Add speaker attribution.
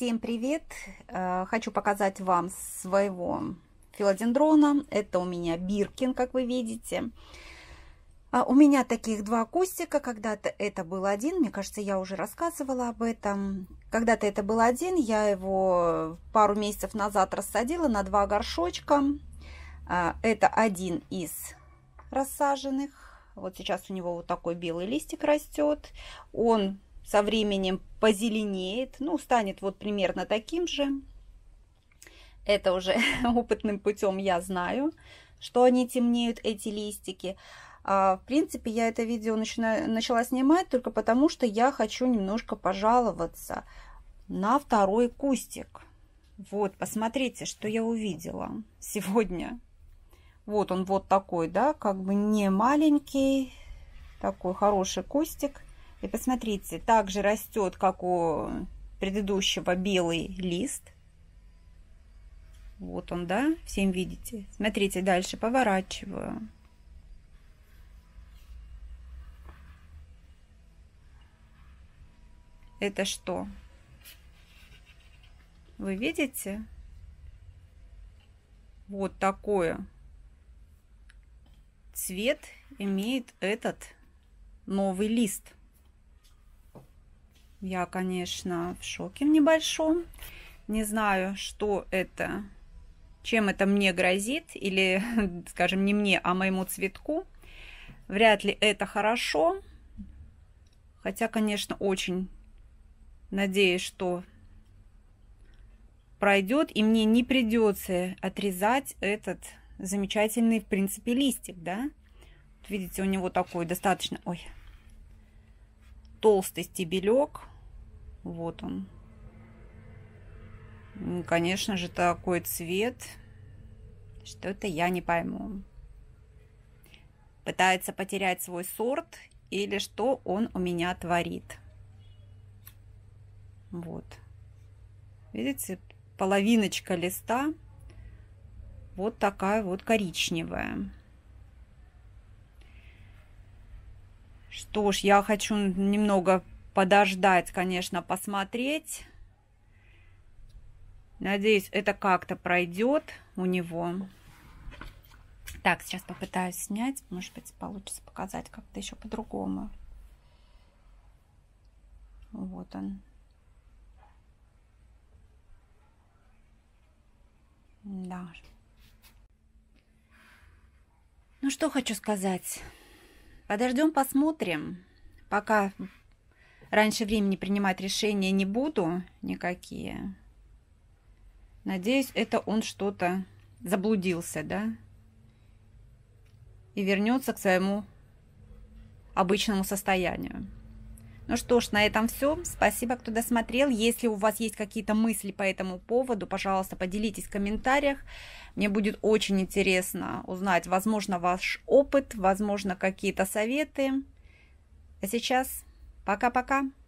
Speaker 1: Всем привет! Хочу показать вам своего филодендрона. Это у меня Биркин, как вы видите. У меня таких два кустика. Когда-то это был один. Мне кажется, я уже рассказывала об этом. Когда-то это был один. Я его пару месяцев назад рассадила на два горшочка. Это один из рассаженных. Вот сейчас у него вот такой белый листик растет. Он со временем позеленеет, ну, станет вот примерно таким же. Это уже опытным путем я знаю, что они темнеют, эти листики. В принципе, я это видео начала снимать только потому, что я хочу немножко пожаловаться на второй кустик. Вот, посмотрите, что я увидела сегодня. Вот он вот такой, да, как бы не маленький, такой хороший кустик. И посмотрите, также растет, как у предыдущего, белый лист. Вот он, да, всем видите. Смотрите, дальше поворачиваю. Это что? Вы видите? Вот такое цвет имеет этот новый лист. Я, конечно, в шоке в небольшом. Не знаю, что это, чем это мне грозит. Или, скажем, не мне, а моему цветку. Вряд ли это хорошо. Хотя, конечно, очень надеюсь, что пройдет. И мне не придется отрезать этот замечательный, в принципе, листик, да. Вот видите, у него такой достаточно... Ой, толстый стебелек. Вот он. Конечно же, такой цвет. Что-то я не пойму. Пытается потерять свой сорт или что он у меня творит. Вот. Видите, половиночка листа вот такая вот коричневая. Что ж, я хочу немного подождать, конечно, посмотреть. Надеюсь, это как-то пройдет у него. Так, сейчас попытаюсь снять. Может быть, получится показать как-то еще по-другому. Вот он. Да. Ну, что хочу сказать. Подождем, посмотрим. Пока раньше времени принимать решения не буду никакие. Надеюсь, это он что-то заблудился, да? И вернется к своему обычному состоянию. Ну что ж, на этом все. Спасибо, кто досмотрел. Если у вас есть какие-то мысли по этому поводу, пожалуйста, поделитесь в комментариях. Мне будет очень интересно узнать, возможно, ваш опыт, возможно, какие-то советы. А сейчас пока-пока.